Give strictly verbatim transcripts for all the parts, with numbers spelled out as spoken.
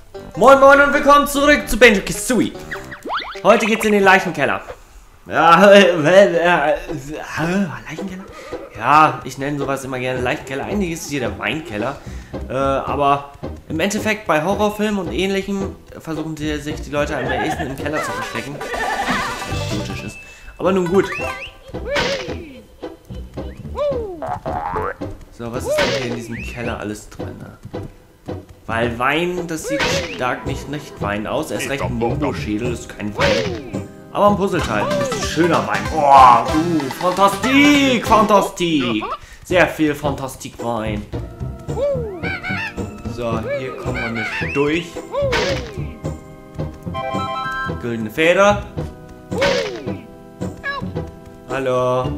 Moin Moin und willkommen zurück zu Banjo-Kazooie. Heute geht's in den Leichenkeller. Ja, äh, äh, äh, Leichenkeller? Ja, ich nenne sowas immer gerne Leichenkeller. Eigentlich ist es hier der Weinkeller. Äh, aber im Endeffekt bei Horrorfilmen und Ähnlichem versuchen die, sich die Leute am ehesten im Keller zu verstecken. Was idiotisch ist. Aber nun gut. So, was ist denn hier in diesem Keller alles drin? Weil Wein, das sieht stark nicht nicht Wein aus. Er ist recht ein Mombo-Schädel, ist kein Wein. Aber ein Puzzleteil. Das ist ein schöner Wein. Oh, uh, Fantastik, Fantastik. Sehr viel Fantastik-Wein. So, hier kommen wir nicht durch. Güldene Feder. Hallo.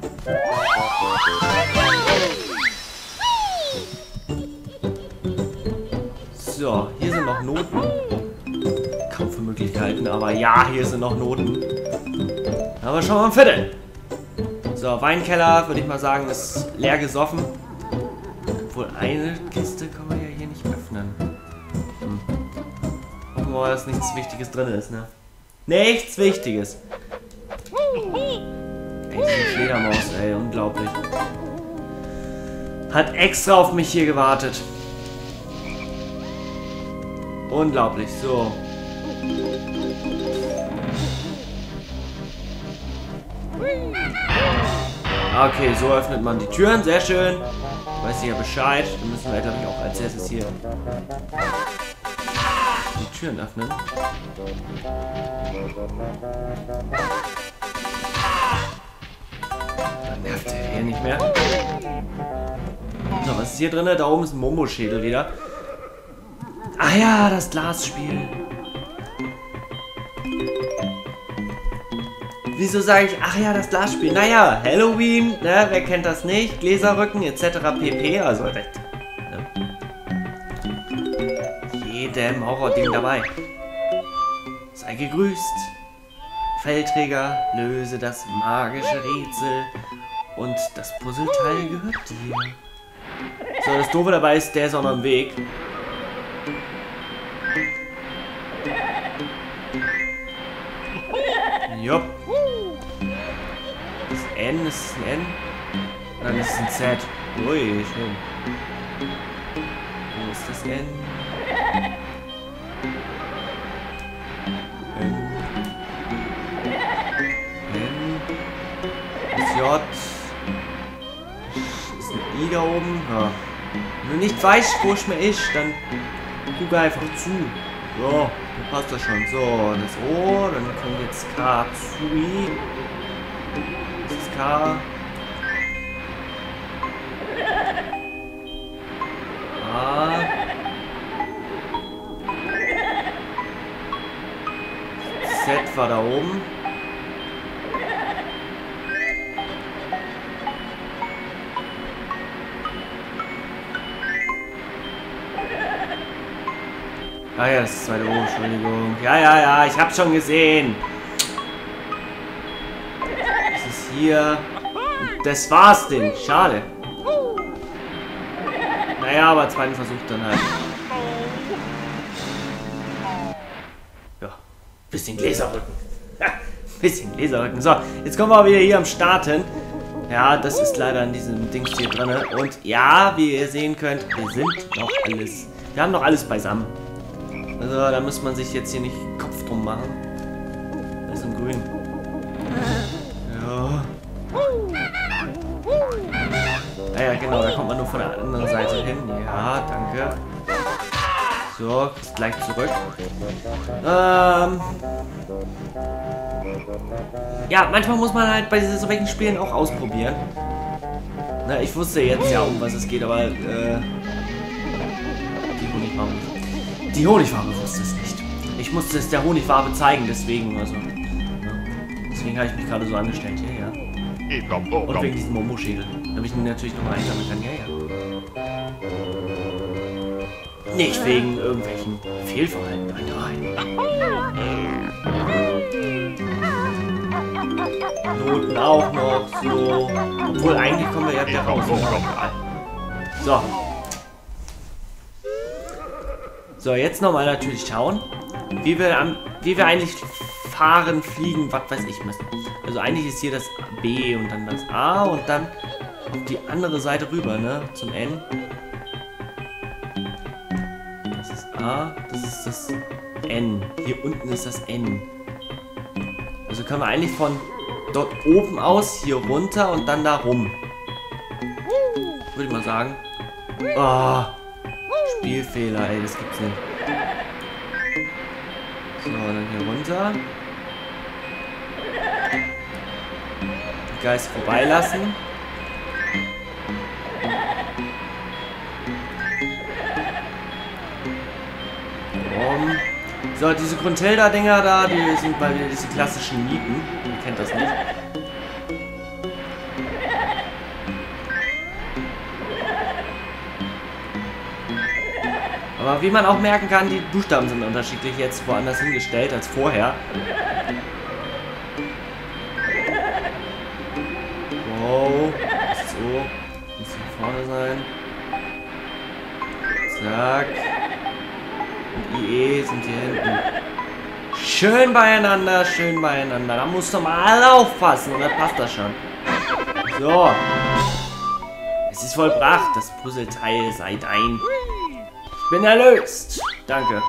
So, hier sind noch Noten. Kampfmöglichkeiten, aber ja, hier sind noch Noten. Aber schon mal ein Viertel. So, Weinkeller, würde ich mal sagen, ist leer gesoffen. Obwohl, eine Kiste können wir ja hier nicht öffnen. Hm. Hoffen wir mal, dass nichts Wichtiges drin ist, ne? Nichts Wichtiges. Ey, diese Fledermaus, ey, unglaublich. Hat extra auf mich hier gewartet. Unglaublich, so. Okay, so öffnet man die Türen, sehr schön. Weiß ich ja Bescheid. Dann müssen wir, glaube ich, auch als erstes hier die Türen öffnen. Dann nervt der hier nicht mehr. So, was ist hier drin? Da oben ist ein Mombo-Schädel wieder. Ah ja, das Glasspiel. Wieso sage ich, ach ja, das Glasspiel? Naja, Halloween, ne, wer kennt das nicht? Gläserrücken et cetera pp. Also, das, ne? Jedem Horror-Ding dabei. Sei gegrüßt. Feldträger, löse das magische Rätsel. Und das Puzzleteil gehört dir. So, das Doofe dabei ist, der ist auch noch im Weg. Jupp. Das N ist ein N. Dann ist es ein Z. Ui, schön. Wo ist das N? N. N. Das J. Ist ein I da oben. Ja. Wenn du nicht weißt, wo es mir ist, dann guck einfach zu. So, dann passt das schon. So, das O, dann kommt jetzt Kazooie. Das ist K. A. Z war da oben. Ah ja, das ist zweite O, Entschuldigung. Ja, ja, ja, ich hab's schon gesehen. Das ist hier. Das war's denn. Schade. Naja, aber zweiten Versuch dann halt. Ja, bisschen Gläserrücken. Bisschen Gläserrücken. So, jetzt kommen wir aber wieder hier am Starten. Ja, das ist leider in diesem Dings hier drin. Und ja, wie ihr sehen könnt, wir sind noch alles. Wir haben noch alles beisammen. Also, da muss man sich jetzt hier nicht Kopf drum machen. Das ist ein Grün. Ja. Ah ja, genau, da kommt man nur von der anderen Seite hin. Ja, danke. So, ist gleich zurück. Ähm. Ja, manchmal muss man halt bei so welchen Spielen auch ausprobieren. Na, ich wusste jetzt ja, um was es geht, aber äh, die Honigfarbe nicht. Die Honigfarbe wusste es nicht. Ich musste es der Honigfarbe zeigen, deswegen, also. Ja. Deswegen habe ich mich gerade so angestellt. Ja, ja. Und wegen diesem Momo-Schädel. Damit ich ihn natürlich nochmal einsammeln kann. Ja, ja. Nicht wegen irgendwelchen Fehlverhalten. Nein, nein. Noten auch noch, so. Obwohl, eigentlich kommen wir ja wieder raus. So. So, jetzt nochmal natürlich schauen, wie wir, am, wie wir eigentlich fahren, fliegen, was weiß ich müssen. Also eigentlich ist hier das B und dann das A und dann auf die andere Seite rüber, ne? Zum N. Das ist A, das ist das N. Hier unten ist das N. Also können wir eigentlich von dort oben aus hier runter und dann da rum. Würde ich mal sagen. Oh, Spielfehler, ey, das gibt's nicht. So, dann hier runter. Den Geist vorbeilassen. Um. So, diese Gruntilda-Dinger da, die sind mal wieder diese klassischen Mieten. Ihr kennt das nicht. Aber wie man auch merken kann, die Buchstaben sind unterschiedlich jetzt woanders hingestellt als vorher. Wow. So. Muss hier vorne sein. Zack. Und I E sind hier hinten. Schön beieinander, schön beieinander. Da musst du mal aufpassen und dann passt das schon. So. Es ist vollbracht. Das Puzzleteil seid ein. Ich bin erlöst. Danke.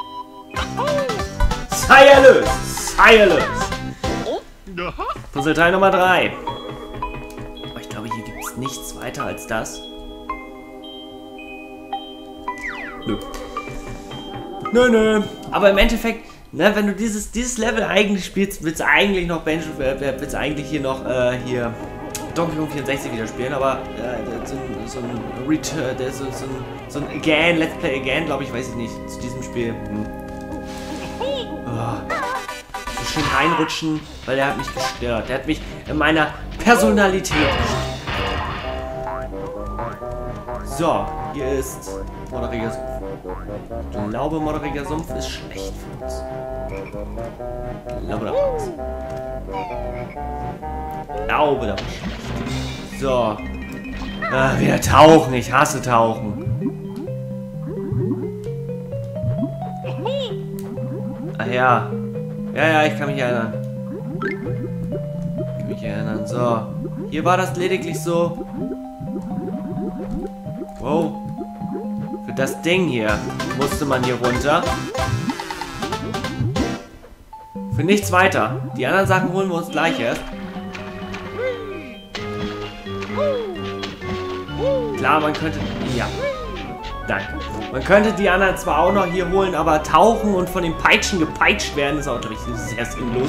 Sei erlöst. Sei erlöst. Puzzleteil Nummer drei. Aber ich glaube, hier gibt es nichts weiter als das. Nö. Nö, nö. Aber im Endeffekt, ne, wenn du dieses, dieses Level eigentlich spielst, willst du eigentlich noch Banjo, willst du eigentlich hier noch, äh, hier Donkey Kong vierundsechzig wieder spielen, aber äh, so ein, so ein Return, der so, so, ein, so ein Again, Let's Play Again, glaube ich, weiß ich nicht, zu diesem Spiel. Hm. Oh. So schön reinrutschen, weil der hat mich gestört. Der hat mich in meiner Personalität gestört. So, hier ist moderiger Sumpf. Ich glaube, moderiger Sumpf ist schlecht für uns. Ich glaube, da war was. Ich glaube, da war schlecht. So. Ah, wieder tauchen. Ich hasse tauchen. Ach ja. Ja, ja, ich kann mich erinnern. Ich kann mich erinnern. So. Hier war das lediglich so. Wow. Für das Ding hier musste man hier runter. Für nichts weiter. Die anderen Sachen holen wir uns gleich erst. Klar, man könnte... Ja. Danke. Man könnte die anderen zwar auch noch hier holen, aber tauchen und von den Peitschen gepeitscht werden ist auch, glaube ich, sehr sinnlos.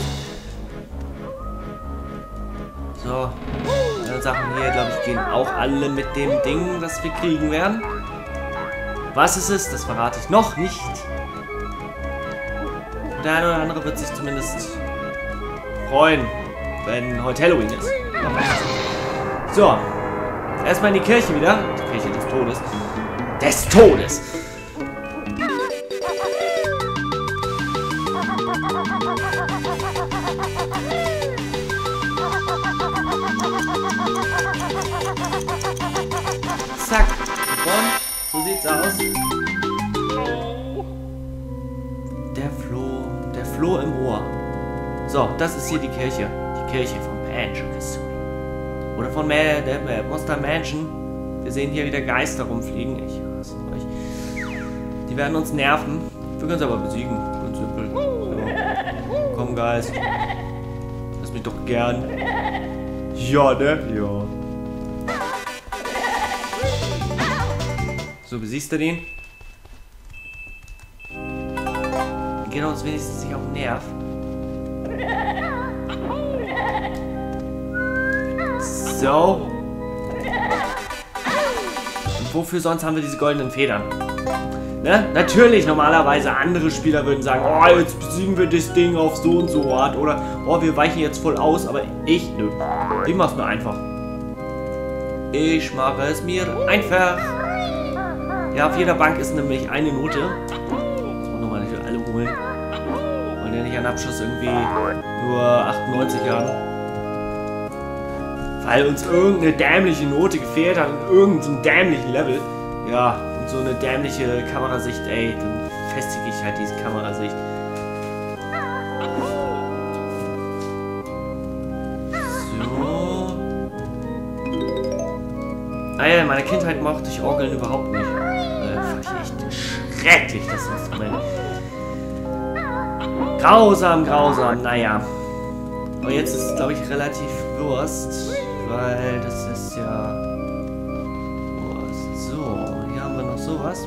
So. Die anderen Sachen hier, glaube ich, gehen auch alle mit dem Ding, das wir kriegen werden. Was es ist, das verrate ich noch nicht. Der eine oder andere wird sich zumindest freuen, wenn heute Halloween ist. So. Erstmal in die Kirche wieder. Die Kirche des Todes. Des Todes! Zack. Und so sieht's aus. Der Floh. Der Floh im Ohr. So, das ist hier die Kirche. Die Kirche von Banjo-Kazooie. Oder von Ma der Monster Mansion. Wir sehen hier wieder Geister rumfliegen. Ich hasse euch. Die werden uns nerven. Wir können sie aber besiegen. Ganz simpel. So. Komm, Geist. Lass mich doch gern. Ja, ne? Ja. So, besiegst du den? Geht uns wenigstens nicht auf den Nerv. So. Und wofür sonst haben wir diese goldenen Federn? Ne? Natürlich, normalerweise andere Spieler würden sagen, oh, jetzt besiegen wir das Ding auf so und so Art. Oder, oh, wir weichen jetzt voll aus. Aber ich, nö. Ich mach's mir einfach. Ich mache es mir einfach. Ja, auf jeder Bank ist nämlich eine Note. Das wollen wir nochmal nicht alle holen. Wollen ja nicht einen Abschuss irgendwie nur achtundneunzig haben. Weil uns irgendeine dämliche Note gefehlt hat in irgendeinem dämlichen Level. Ja, und so eine dämliche Kamerasicht, ey. Dann festige ich halt diese Kamerasicht. So. Ah ja, in meiner Kindheit mochte ich Orgeln überhaupt nicht. Äh, fand ich echt schrecklich, das Instrument. Grausam, grausam, naja. Aber jetzt ist es, glaube ich, relativ Wurst, weil das ist ja... Wurst. So, hier haben wir noch sowas.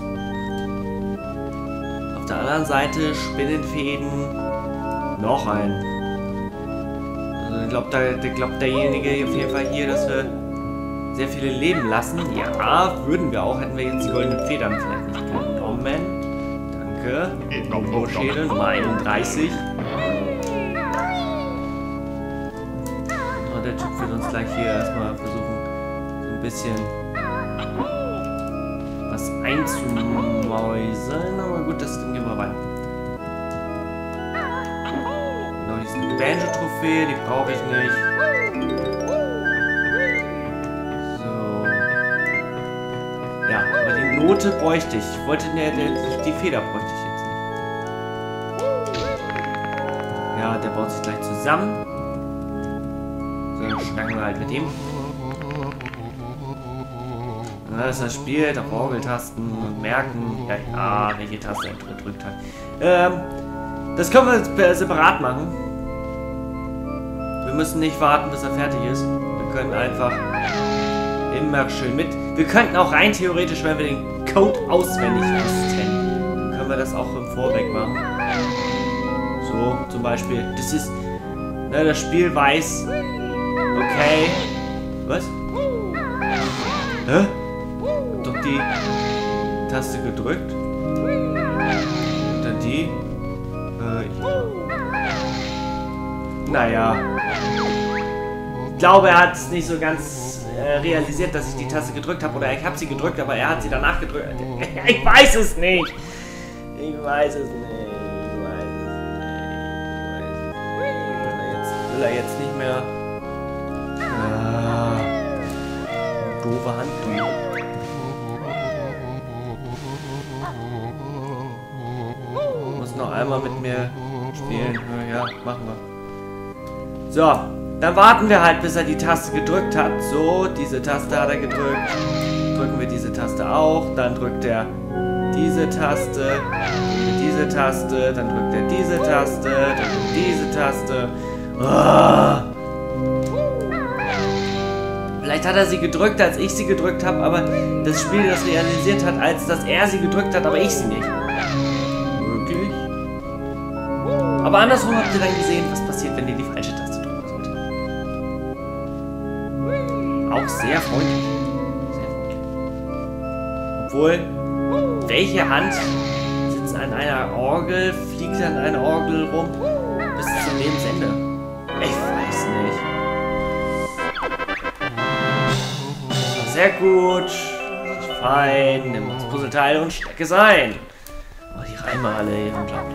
Auf der anderen Seite Spinnenfäden. Noch ein. Also, ich glaube, da, der, glaub, derjenige auf jeden Fall hier, dass wir sehr viele leben lassen. Ja, würden wir auch, hätten wir jetzt die goldenen Federn vielleicht nicht genommen. Danke. Momo-Schädel, Nummer einunddreißig. Und der Typ wird uns gleich hier erstmal versuchen, so ein bisschen was einzumäuseln. Aber gut, das Ding gehen wir rein. Genau, diese Banjo-Trophäe, die brauche ich nicht. Ja, aber die Note bräuchte ich. Ich wollte, ne, die, die Feder bräuchte ich jetzt nicht. Ja, der baut sich gleich zusammen. So, dann schnacken wir halt mit ihm. Ja, das ist das Spiel, auf Orgeltasten und merken, ja, ja, welche Taste er gedrückt hat. Ähm, das können wir jetzt separat machen. Wir müssen nicht warten, bis er fertig ist. Wir können einfach immer schön mit. Wir könnten auch rein theoretisch, wenn wir den Code auswendig wüssten, können wir das auch im Vorweg machen. So, zum Beispiel, das ist, ne, das Spiel weiß, okay, was? Hä? Doch die Taste gedrückt. Und dann die. Äh, ja. Naja. Ich glaube, er hat es nicht so ganz äh, realisiert, dass ich die Taste gedrückt habe. Oder ich habe sie gedrückt, aber er hat sie danach gedrückt. Ich weiß es nicht. Ich weiß es nicht. Ich weiß es nicht. Ich weiß es nicht. Will er jetzt, will er jetzt nicht mehr. Ah, doofe Hand, du. Muss noch einmal mit mir spielen. Ja, machen wir. So, dann warten wir halt, bis er die Taste gedrückt hat. So, diese Taste hat er gedrückt. Drücken wir diese Taste auch. Dann drückt er diese Taste. Diese Taste. Dann drückt er diese Taste. Dann diese Taste. Oh. Vielleicht hat er sie gedrückt, als ich sie gedrückt habe, aber das Spiel das realisiert hat, als dass er sie gedrückt hat, aber ich sie nicht. Wirklich? Aber andersrum habt ihr dann gesehen, was passiert, wenn ihr die falsche Taste drücken sollte. Auch sehr freundlich. Sehr freundlich. Obwohl, welche Hand sitzt an einer Orgel, fliegt an einer Orgel rum bis zum Lebensende? Ich weiß nicht. Sehr gut. Fein. Nimm das Puzzleteil und steck es ein. Oh, die Reime alle hier.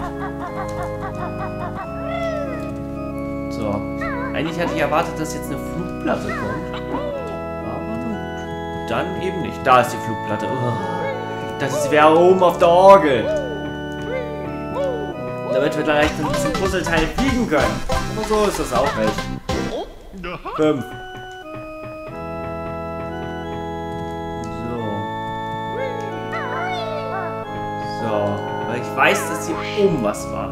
So. Eigentlich hatte ich erwartet, dass jetzt eine Flugplatte kommt. Aber dann eben nicht. Da ist die Flugplatte. Oh. Das wäre oben auf der Orgel. Damit wir gleich zum Puzzleteil fliegen können. Aber so ist das auch recht. Fünf. Weil ich weiß, dass hier oben was war.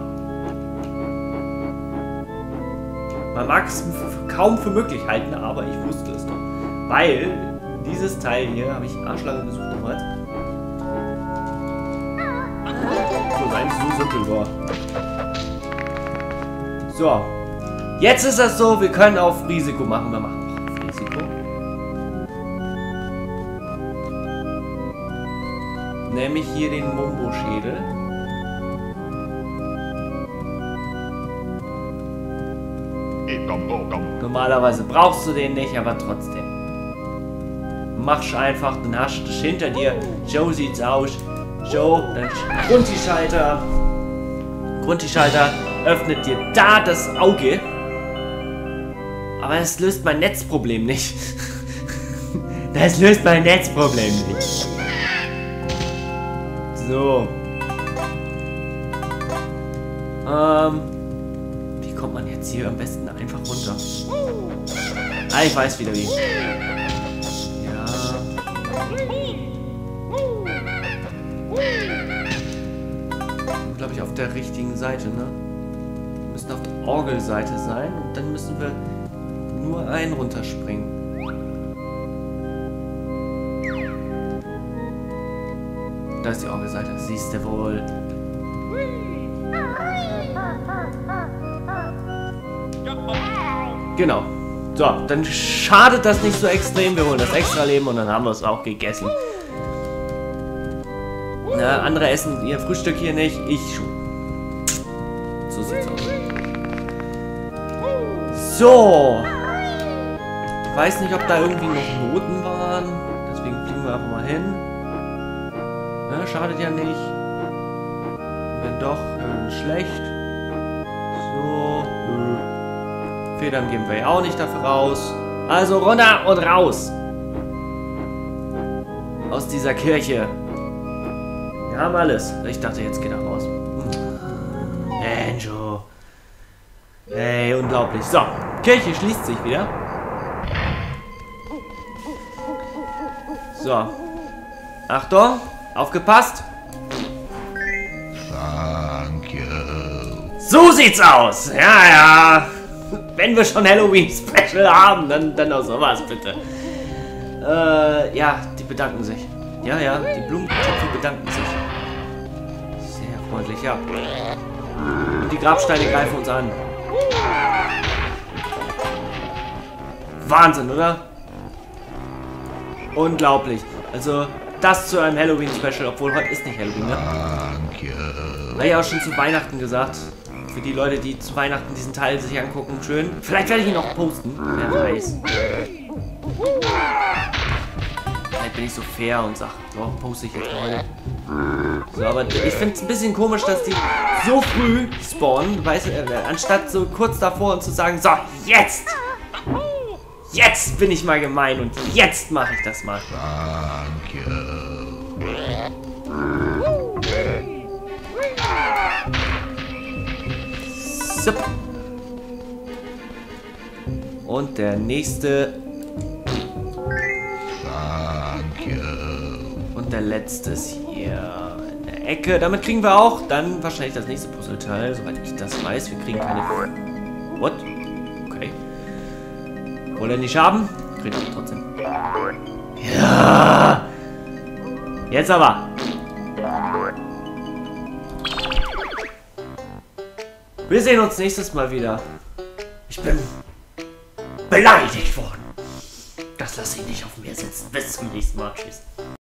Man mag es kaum für möglich halten, aber ich wusste es doch. Weil dieses Teil hier habe ich arschlange gesucht damals. So, nein, so simpel war. So. Jetzt ist das so, wir können auf Risiko machen. Wir machen auch auf Risiko. Nämlich hier den Momo-Schädel. Normalerweise brauchst du den nicht, aber trotzdem. Mach's einfach, dann hast du das hinter dir. Joe sieht's aus. Joe, dann Grunti-Schalter. Grunti-Schalter öffnet dir da das Auge. Aber das löst mein Netzproblem nicht. Das löst mein Netzproblem nicht. So. Ähm, wie kommt man jetzt hier am besten einfach runter? Ah, ich weiß wieder wie. Ja. Glaube ich auf der richtigen Seite, ne? Wir müssen auf der Orgelseite sein und dann müssen wir nur einen runterspringen. Da ist die Orgelseite, siehst du wohl. Genau. So, dann schadet das nicht so extrem. Wir holen das extra Leben und dann haben wir es auch gegessen. Na, andere essen ihr Frühstück hier nicht, ich schon. So sieht's aus. So. Ich weiß nicht, ob da irgendwie noch Noten waren. Deswegen fliegen wir einfach mal hin. Na, schadet ja nicht. Wenn doch, dann schlecht. So. Nö. Federn geben wir ja auch nicht dafür raus. Also runter und raus. Aus dieser Kirche. Wir haben alles. Ich dachte, jetzt geht er raus. Banjo. Hey, unglaublich. So, Kirche schließt sich wieder. So. Achtung, aufgepasst. Thank you. So sieht's aus. Ja, ja. Wenn wir schon Halloween-Special haben, dann, dann auch sowas, bitte. Äh, ja, die bedanken sich. Ja, ja, die Blumentöpfe bedanken sich. Sehr freundlich, ja. Und die Grabsteine greifen uns an. Wahnsinn, oder? Unglaublich. Also, das zu einem Halloween-Special, obwohl heute ist nicht Halloween, ne? Thank you. Habe ich auch schon zu Weihnachten gesagt. Für die Leute, die zu Weihnachten diesen Teil sich angucken, schön. Vielleicht werde ich ihn auch posten. Wer weiß. Vielleicht bin ich so fair und sage, so, poste ich jetzt heute. So, aber ich finde es ein bisschen komisch, dass die so früh spawnen, weißt du, äh, anstatt so kurz davor und zu sagen, so, jetzt! Jetzt bin ich mal gemein und jetzt mache ich das mal. Thank you. Zip. Und der nächste. Thank you. Und der letzte ist hier in der Ecke. Damit kriegen wir auch dann wahrscheinlich das nächste Puzzleteil, soweit ich das weiß. Wir kriegen keine... What? Okay. Wollen wir nicht haben? Kriegen wir trotzdem. Ja! Jetzt aber! Wir sehen uns nächstes Mal wieder. Ich bin beleidigt worden. Das lasse ich nicht auf mir sitzen. Bis zum nächsten Mal. Tschüss.